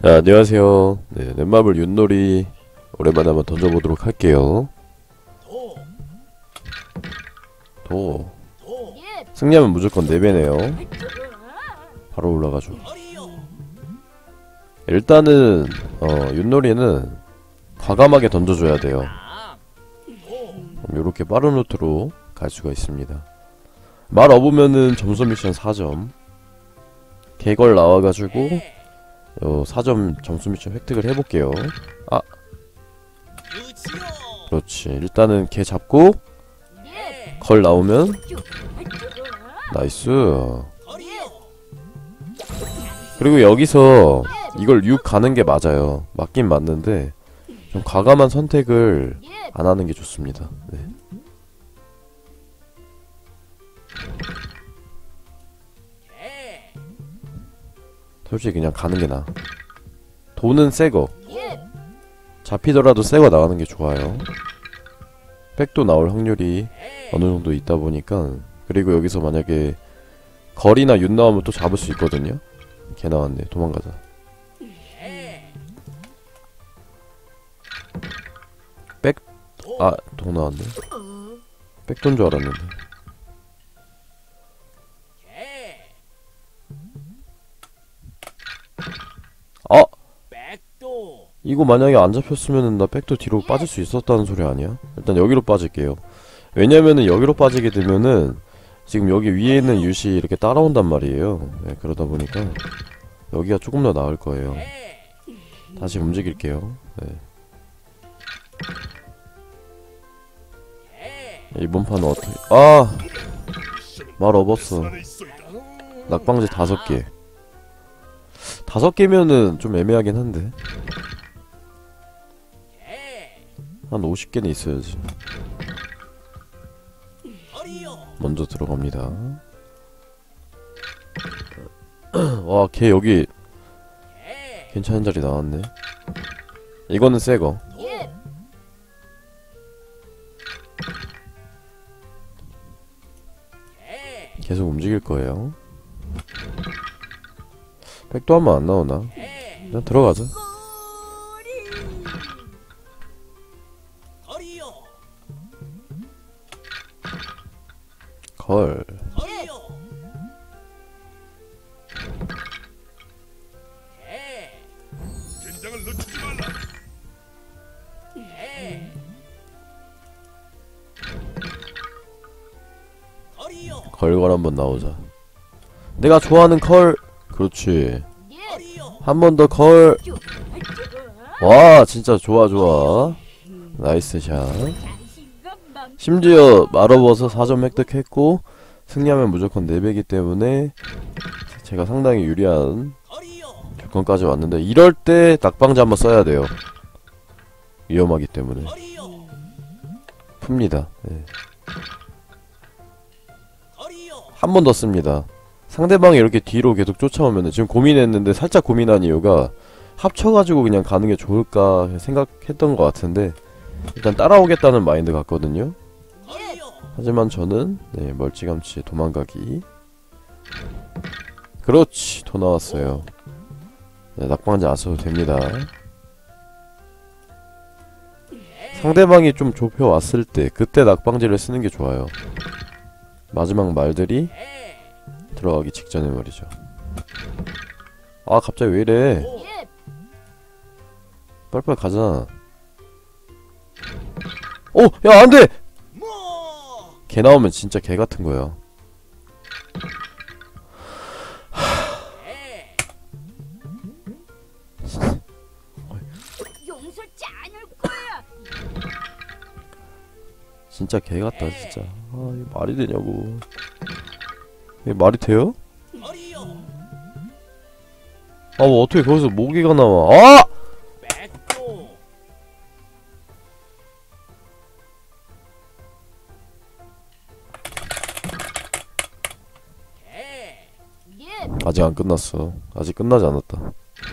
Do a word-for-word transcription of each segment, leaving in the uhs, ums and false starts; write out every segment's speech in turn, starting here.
자, 안녕하세요. 네, 넷마블 윷놀이 오랜만에 한번 던져보도록 할게요. 도 승리하면 무조건 네 배네요. 바로 올라가죠. 일단은 어, 윷놀이는 과감하게 던져줘야 돼요. 요렇게 빠른 루트로 갈 수가 있습니다. 말 업으면은 점수 미션 사 점, 개걸 나와가지고 어, 사 점 점수 미션 획득을 해볼게요. 아, 그렇지. 일단은 개 잡고 걸 나오면 나이스. 그리고 여기서 이걸 육 가는게 맞아요. 맞긴 맞는데 좀 과감한 선택을 안하는게 좋습니다. 네. 솔직히 그냥 가는게 나아. 돈은 새거, 잡히더라도 새거 나가는게 좋아요. 백도 나올 확률이 어느정도 있다보니까. 그리고 여기서 만약에 거리나 윷 나오면 또 잡을 수 있거든요. 개 나왔네. 도망가자. 백, 아, 돈 나왔네. 백돈 줄 알았는데. 아! 이거 만약에 안 잡혔으면은 나 백도 뒤로 빠질 수 있었다는 소리 아니야? 일단 여기로 빠질게요. 왜냐면은 여기로 빠지게 되면은 지금 여기 위에 있는 윷이 이렇게 따라온단 말이에요. 네, 그러다 보니까 여기가 조금 더 나을 거예요. 다시 움직일게요. 네. 이번 판은 어떻게, 아! 말 업었어. 낙방지 다섯 개. 다섯 개면은 좀 애매하긴 한데 한 오십 개는 있어야지. 먼저 들어갑니다. 와, 걔 여기 괜찮은 자리 나왔네. 이거는 새거. 계속 움직일 거예요. 백도 한번 안 나오나? 일단 들어가자. 걸. 걸걸 한번 나오자. 내가 좋아하는 컬. 그렇지. 한 번 더 걸. 와, 진짜 좋아 좋아. 나이스 샷. 심지어 말업어서 사 점 획득했고 승리하면 무조건 네 배이기 때문에 제가 상당히 유리한 조건까지 왔는데, 이럴 때 낙방지 한번 써야 돼요. 위험하기 때문에. 풉니다. 네. 한 번 더 씁니다. 상대방이 이렇게 뒤로 계속 쫓아오면은, 지금 고민했는데 살짝 고민한 이유가 합쳐가지고 그냥 가는게 좋을까 생각했던 것 같은데 일단 따라오겠다는 마인드 같거든요. 하지만 저는 네, 멀찌감치 도망가기. 그렇지. 더 나왔어요. 네, 낙방지 안 써도 됩니다. 상대방이 좀 좁혀왔을 때 그때 낙방지를 쓰는게 좋아요. 마지막 말들이 들어가기 직전에 말이죠. 아, 갑자기 왜 이래. 빨리빨리 가자. 오! 야, 안돼! 개 나오면 진짜 개 같은 거야. 진짜 개 같다, 진짜. 아, 이게 말이 되냐고. 이게 말이 돼요? 아, 뭐 어떻게 거기서 모기가 나와. 아! 아직 안 끝났어. 아직 끝나지 않았다.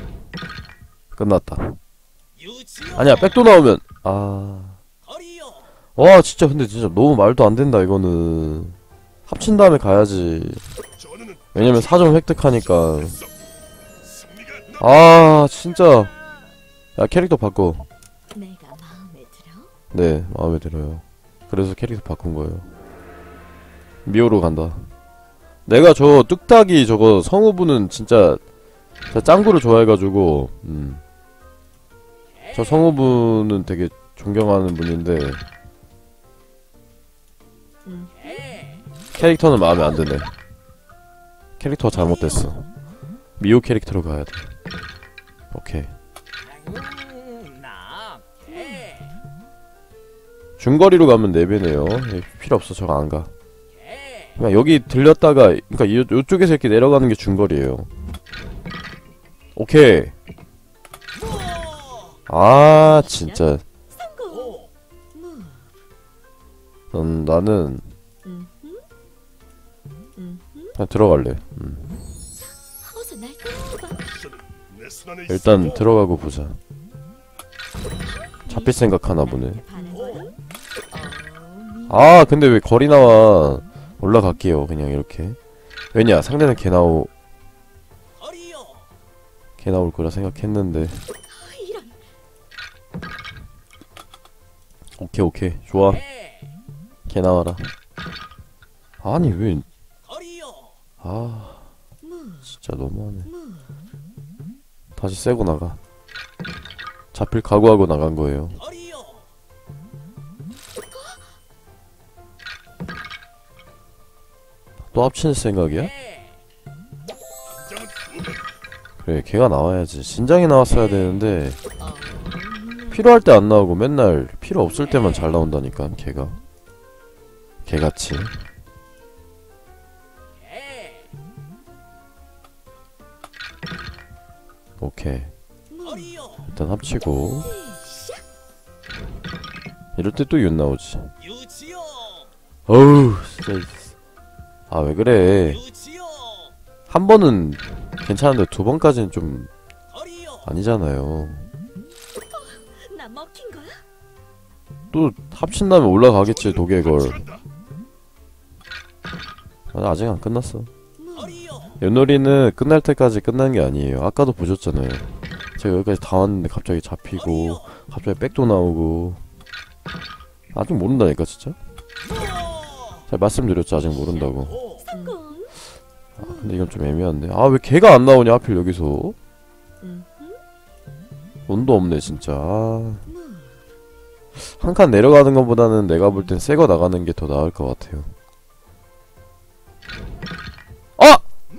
끝났다. 아니야, 백도 나오면. 아. 와, 진짜 근데 진짜 너무 말도 안 된다, 이거는. 합친 다음에 가야지. 왜냐면 사 점 획득하니까. 아 진짜. 야 캐릭터 바꿔. 내가 마음에 들어? 네 마음에 들어요. 그래서 캐릭터 바꾼 거예요. 미호로 간다. 내가 저 뚝딱이 저거 성우분은 진짜 저 짱구를 좋아해가지고 음. 저 성우분은 되게 존경하는 분인데 음. 캐릭터는 마음에 안 드네. 캐릭터가 잘못됐어. 미호 캐릭터로 가야 돼. 오케이. 중거리로 가면 네 배네요. 필요 없어. 저거 안 가. 그냥 여기 들렸다가 그니까 요, 요쪽에서 이렇게 내려가는 게 중거리예요. 오케이. 아 진짜. 성공. 무. 난, 나는 음. 음. 그냥 들어갈래. 음. 어서 날 따라와봐. 일단 들어가고 보자. 잡힐 생각하나 보네. 반한 거야? 어, 미- 아 근데 왜 거리 나와. 올라갈게요 그냥 이렇게. 왜냐 상대는 개 나오 개 나올 거라 생각했는데. 아, 이런. 오케이 오케이 좋아. 개 나와라. 아니 왜. 아 무. 진짜 너무하네. 무. 다시 쎄고 나가. 잡힐 각오하고 나간 거예요. 또 합치는 생각이야? 그래 걔가 나와야지. 진작에 나왔어야 되는데 어. 필요할 때 안 나오고 맨날 필요 없을 때만 잘 나온다니까 걔가. 걔같이. 오케이 무. 일단 합치고. 샥. 이럴 때 또 윤 나오지. 어우 진짜. 아 왜 그래. 한 번은 괜찮은데 두 번까지는 좀 아니잖아요. 나 먹힌 거야? 또 합친다면 올라가겠지 도개걸. 아, 아직 안 끝났어. 무. 윷놀이는 끝날 때까지 끝난 게 아니에요. 아까도 보셨잖아요. 제가 여기까지 다 왔는데 갑자기 잡히고 갑자기 백도 나오고. 아직 모른다니까 진짜. 잘 말씀드렸죠 아직 모른다고. 성공. 아, 근데 이건 좀 애매한데. 아 왜 걔가 안 나오냐 하필 여기서. 음. 운도 없네 진짜. 아, 무. 한 칸 내려가는 것보다는 내가 볼 땐 새거 나가는 게 더 나을 것 같아요. 아!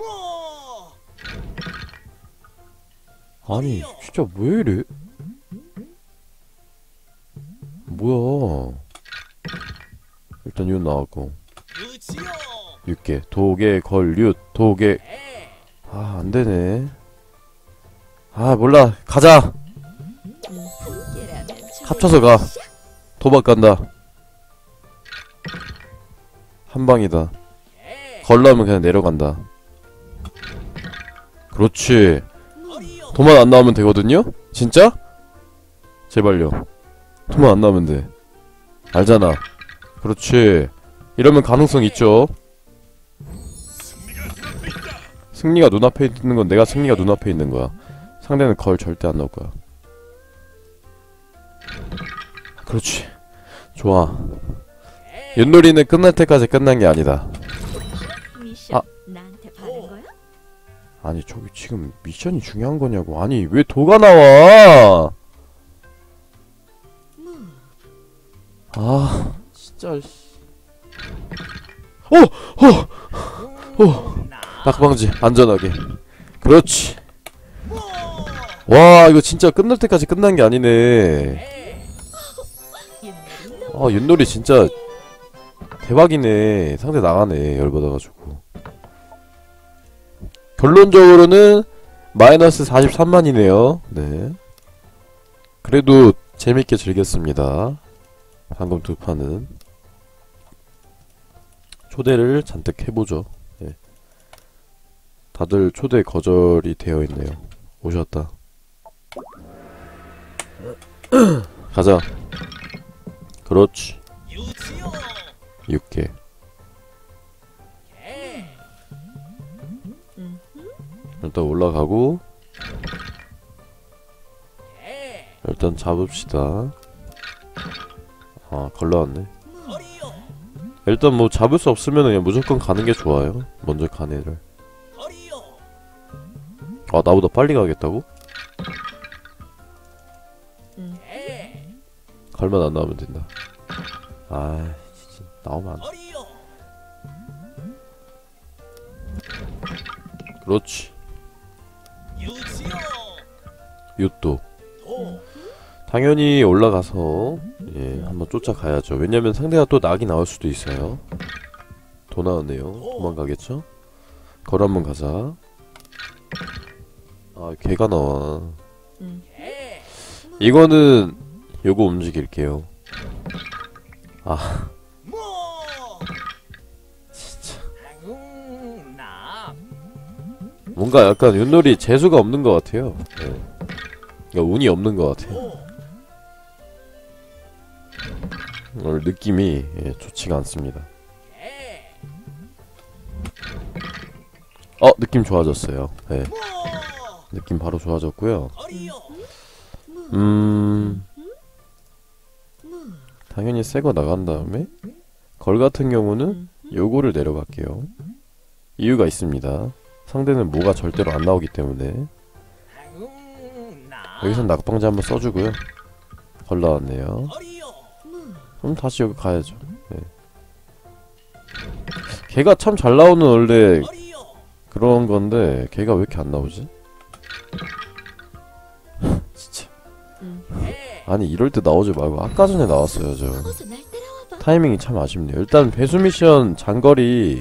아니 진짜 왜 이래? 뭐야. 일단 윷 나왔고 육 개 도개 걸 윷 도개. 아 안되네. 아 몰라 가자. 함께라면 합쳐서 가. 도박 간다. 한방이다. 걸라면 그냥 내려간다. 그렇지. 도만 안 나오면 되거든요? 진짜? 제발요. 도만 안 나오면 돼. 알잖아. 그렇지. 이러면 가능성 있죠. 승리가 눈앞에 있는 건 내가 승리가 눈앞에 있는 거야. 상대는 걸 절대 안 나올 거야. 그렇지. 좋아. 윷놀이는 끝날 때까지 끝난 게 아니다. 미션 아. 나한테 받은 거야? 아니 저기 지금 미션이 중요한 거냐고. 아니 왜 도가 나와. 무. 아 진짜. 오! 오! 오! 낙방지 안전하게. 그렇지. 와 이거 진짜 끝날 때까지 끝난 게 아니네. 아 윷놀이 진짜 대박이네. 상대 나가네 열받아가지고. 결론적으로는 마이너스 사십삼만이네요 네. 그래도 재밌게 즐겼습니다. 방금 두 판은 초대를 잔뜩 해보죠. 네. 다들 초대 거절이 되어있네요. 오셨다. 가자. 그렇지. 육 개. 일단 올라가고 일단 잡읍시다. 아 걸러왔네. 일단 뭐 잡을 수 없으면 그냥 무조건 가는 게 좋아요. 먼저 간 애를. 아 나보다 빨리 가겠다고? 응. 갈만 안 나오면 된다. 아 진짜 나오면 안 돼. 그렇지. 요또 당연히 올라가서 예 한번 쫓아가야죠. 왜냐면 상대가 또 낙이 나올 수도 있어요. 도 나왔네요. 도망가겠죠? 걸어 한번 가자. 아 개가 나와. 응. 이거는 요거 움직일게요. 아 진짜 뭔가 약간 윷놀이 재수가 없는 것 같아요. 네. 그러니까 운이 없는 것 같아요. 오늘 느낌이 예, 좋지가 않습니다. 어 느낌 좋아졌어요. 네. 느낌 바로 좋아졌고요. 음 당연히 새거 나간 다음에 걸 같은 경우는 요거를 내려갈게요. 이유가 있습니다. 상대는 뭐가 절대로 안 나오기 때문에. 여기선 낙방자 한번 써주고요. 걸 나왔네요. 그럼 다시 여기 가야죠. 네. 걔가 참 잘 나오는 원래 그런 건데 걔가 왜 이렇게 안 나오지? 진짜. 아니 이럴 때 나오지 말고 아까 전에 나왔어요 저. 타이밍이 참 아쉽네요. 일단 배수 미션 장거리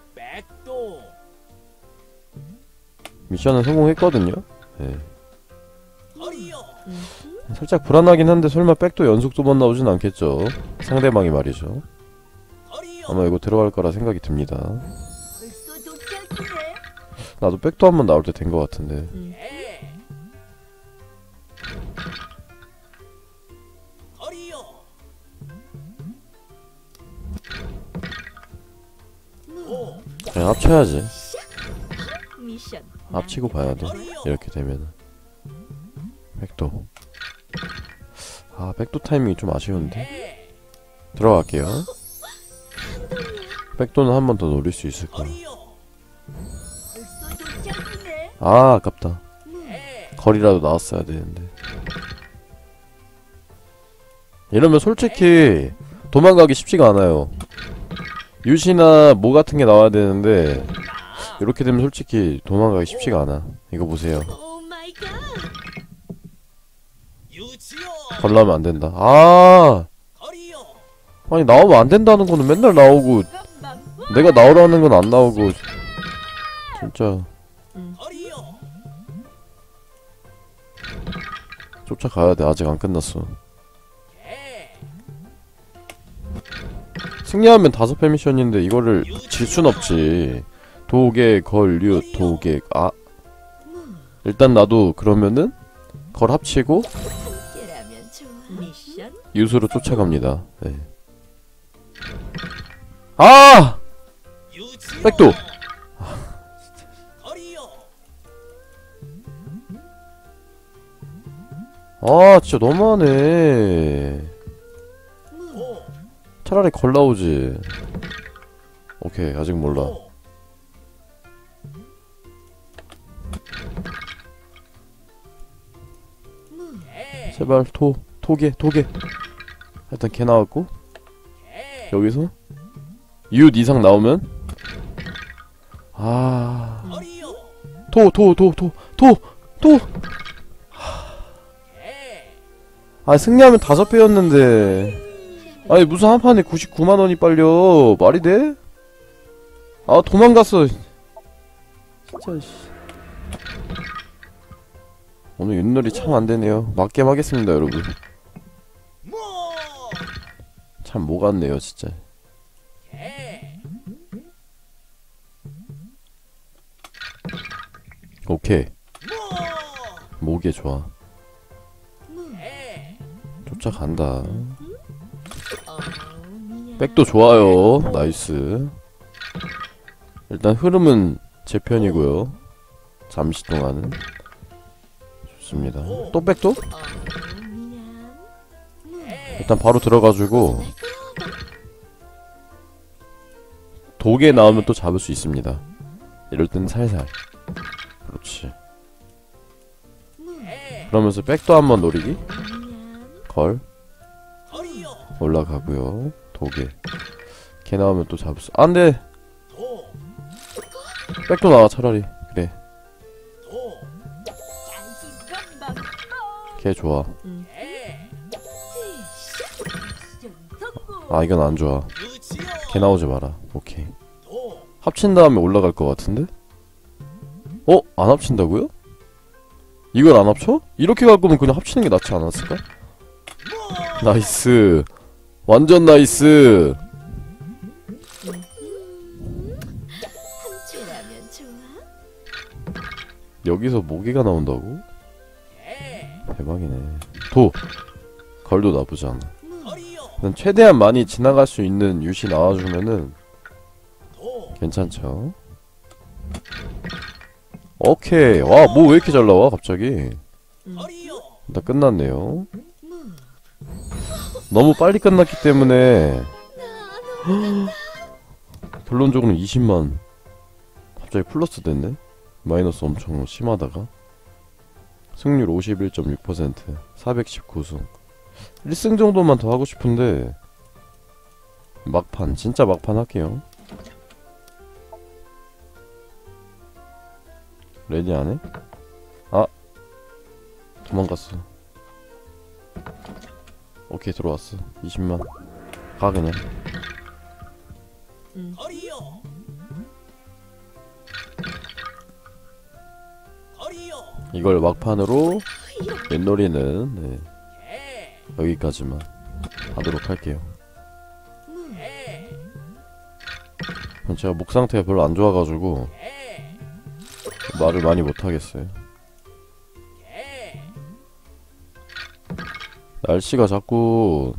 미션은 성공했거든요. 네. 살짝 불안하긴 한데 설마 백도 연속 두 번 나오진 않겠죠. 상대방이 말이죠. 아마 이거 들어갈 거라 생각이 듭니다. 나도 백도 한번 나올 때 된 것 같은데. 그냥 합쳐야지. 합치고 봐야 돼. 이렇게 되면은 백도. 아 백도 타이밍이 좀 아쉬운데. 들어갈게요. 백도는 한 번 더 노릴 수 있을 거야. 아 아깝다. 거리라도 나왔어야 되는데. 이러면 솔직히 도망가기 쉽지가 않아요. 유시나 뭐 같은 게 나와야 되는데 이렇게 되면 솔직히 도망가기 쉽지가 않아. 이거 보세요. 걸라면 안 된다. 아 아니 나오면 안 된다는 거는 맨날 나오고 내가 나오라는 건 안 나오고 진짜. 쫓아가야 돼. 아직 안 끝났어. 승리하면 다섯 회 미션인데 이거를 질 순 없지. 도개, 걸, 유, 도개. 아 일단 나도 그러면은 걸 합치고 유수로 쫓아갑니다. 네. 아! 백도! 아 진짜 너무하네. 차라리 걸 나오지. 오케이 아직 몰라. 제발 토 토개 토개. 일단 개 나왔고 여기서 윷 이상 나오면 아 토 토 토 토 토 토. 아 승리하면 다섯 배였는데. 아니 무슨 한 판에 구십구만 원이 빨려. 말이 돼? 아 도망갔어 진짜. 씨. 오늘 윷놀이 참 안되네요. 맞게 하겠습니다 여러분. 참 뭐 같네요 진짜. 오케이 목에 좋아. 쫓아간다. 백도 좋아요. 나이스. 일단 흐름은 제 편이고요. 잠시 동안은 좋습니다. 또 백도? 일단 바로 들어가지고 도개 나오면 또 잡을 수 있습니다. 이럴 땐 살살. 그렇지. 그러면서 백도 한번 노리기. 걸. 올라가고요. 도개. 개 나오면 또 잡을 수. 안돼. 백도 나와 차라리. 그래. 개 좋아. 아 이건 안 좋아. 개 나오지 마라. 오케이. 합친 다음에 올라갈 것 같은데? 어? 안 합친다고요? 이걸 안 합쳐? 이렇게 갈 거면 그냥 합치는 게 낫지 않았을까? 나이스. 완전 나이스. 함께라면 좋아. 여기서 모기가 나온다고? 대박이네. 도! 걸도 나쁘지 않아. 난 최대한 많이 지나갈 수 있는 윷이 나와주면은 괜찮죠? 오케이. 와, 뭐 왜 이렇게 잘 나와 갑자기. 나 끝났네요. 너무 빨리 끝났기 때문에 결론적으로는 이십만 갑자기 플러스 됐네? 마이너스 엄청 심하다가 승률 오십일 점 육 퍼센트 사백십구 승 일 승 정도만 더 하고 싶은데 막판 진짜 막판 할게요. 레디 안해? 아 도망갔어. 오케이 들어왔어. 이십만 가 그냥. 음. 이걸 막판으로 윷놀이는 네, 여기까지만 하도록 할게요. 제가 목 상태가 별로 안 좋아가지고 말을 많이 못하겠어요. 날씨가 자꾸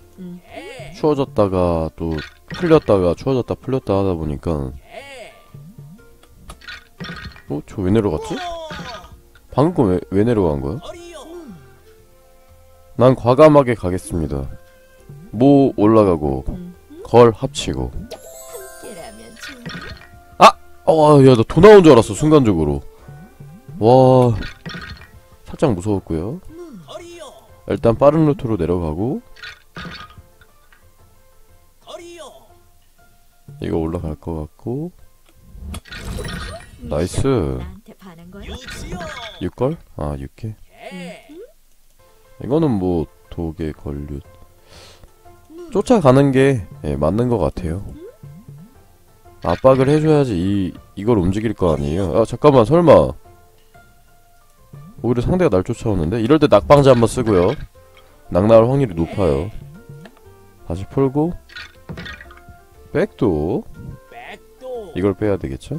추워졌다가 또 풀렸다가 추워졌다 풀렸다 하다 보니까 어? 저 왜 내려갔지? 방금 건 왜, 왜 내려간 거야? 난 과감하게 가겠습니다. 모 올라가고 걸 합치고. 아! 어, 야, 나 도 나온 줄 알았어 순간적으로. 와, 살짝 무서웠고요. 일단 빠른 루트로 내려가고 이거 올라갈 것 같고. 나이스. 나한테 반한 거야? 육 걸? 아, 육 개. 이거는 뭐 도개 걸류 쫓아가는 게 예, 맞는 것 같아요. 압박을 해줘야지 이 이걸 움직일 거 아니에요. 아 잠깐만 설마 오히려 상대가 날 쫓아오는데? 이럴 때 낙방자 한번 쓰고요. 낙 나올 확률이 높아요. 다시 풀고 백도 이걸 빼야 되겠죠?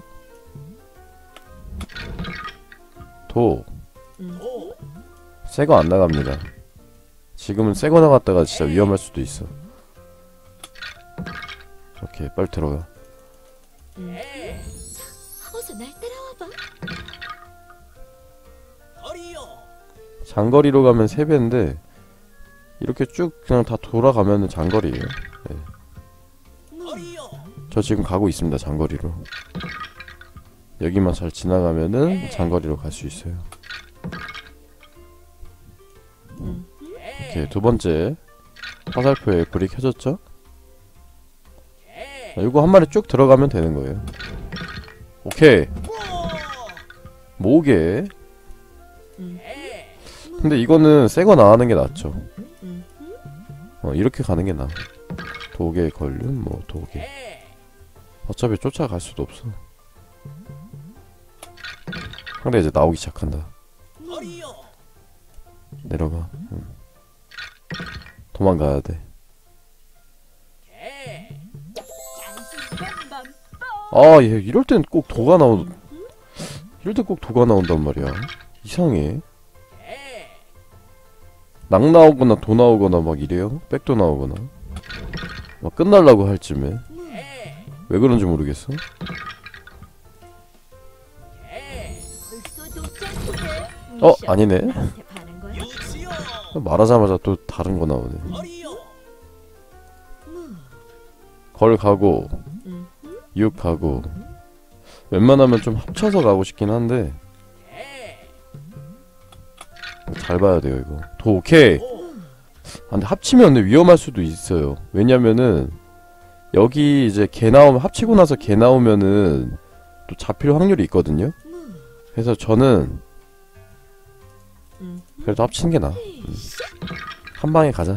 도 새거 안 나갑니다. 지금은 새거 나갔다가 진짜 위험할 수도 있어. 오케이 빨리 들어가. 음. 어서 날 따라와봐. 장거리로 가면 세 배인데 이렇게 쭉 그냥 다 돌아가면은 장거리예요. 네. 저 지금 가고 있습니다. 장거리로. 여기만 잘 지나가면은 장거리로 갈 수 있어요. 오케이 두 번째 화살표에 불이 켜졌죠? 이거 한 마리 쭉 들어가면 되는 거예요. 오케이 모게. 근데 이거는 새거 나가는 게 낫죠. 어 이렇게 가는 게 나아. 도개 걸륜 뭐 도개. 어차피 쫓아갈 수도 없어. 상대 이제 나오기 시작한다. 내려가. 응. 도망가야 돼. 아, 얘 이럴 땐 꼭 도가 나오. 이럴 땐 꼭 도가 나온단 말이야. 이상해. 낙 나오거나 도 나오거나 막 이래요. 백도 나오거나. 막 끝날라고 할 쯤에. 왜 그런지 모르겠어. 어, 아니네. 말하자마자 또 다른 거 나오네. 걸 가고 음. 육 가고 웬만하면 좀 합쳐서 가고 싶긴 한데 잘 봐야 돼요 이거. 도 오케이. 아, 근데 합치면 근데 위험할 수도 있어요. 왜냐면은 여기 이제 개 나오면 합치고 나서 개 나오면은 또 잡힐 확률이 있거든요. 그래서 저는 음. 그래도 합치는 게 나아. 음. 한 방에 가자.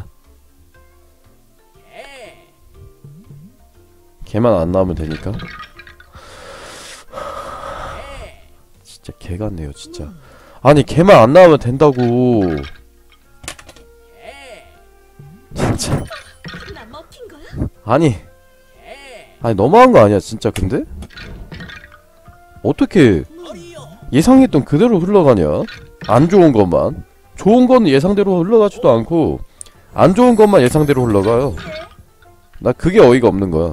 개만 안 나오면 되니까. 진짜 개 같네요 진짜. 아니 개만 안 나오면 된다고. 진짜. 나 먹힌 거야? 아니 아니 너무한 거 아니야 진짜. 근데 어떻게 예상했던 그대로 흘러가냐. 안 좋은 것만. 좋은 건 예상대로 흘러가지도 않고 안 좋은 것만 예상대로 흘러가요. 나 그게 어이가 없는 거야.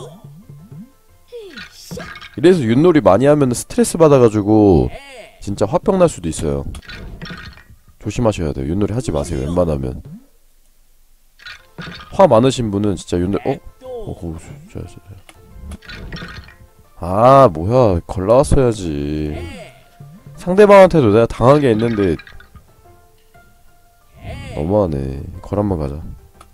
이래서 윷놀이 많이 하면 스트레스 받아가지고 진짜 화병 날 수도 있어요. 조심하셔야 돼요. 윷놀이 하지 마세요 웬만하면. 화 많으신 분은 진짜 윷놀이 어? 어, 진짜, 진짜. 아, 뭐야. 걸 나왔어야지. 상대방한테도 내가 당한 게 있는데 너무하네. 걸 한번 가자.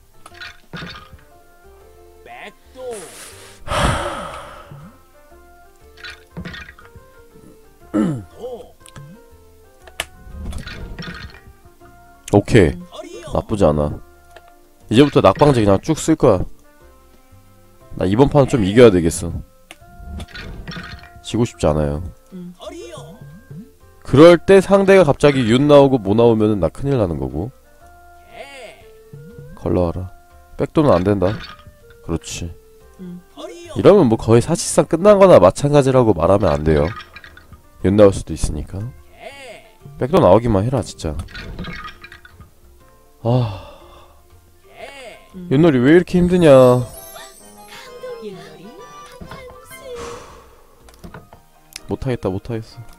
오케이. 나쁘지 않아. 이제부터 낙방제 그냥 쭉 쓸 거야. 나 이번 판은 좀 이겨야 되겠어. 지고 싶지 않아요. 음. 그럴 때 상대가 갑자기 윷 나오고 뭐 나오면은 나 큰일 나는 거고. 걸러와라. 백도는 안 된다. 그렇지. 음. 이러면 뭐 거의 사실상 끝난 거나 마찬가지라고 말하면 안 돼요. 윷 나올 수도 있으니까. 백도 나오기만 해라 진짜. 아. 윷놀이 왜 이렇게 힘드냐. 윷놀이? 못하겠다 못하겠어.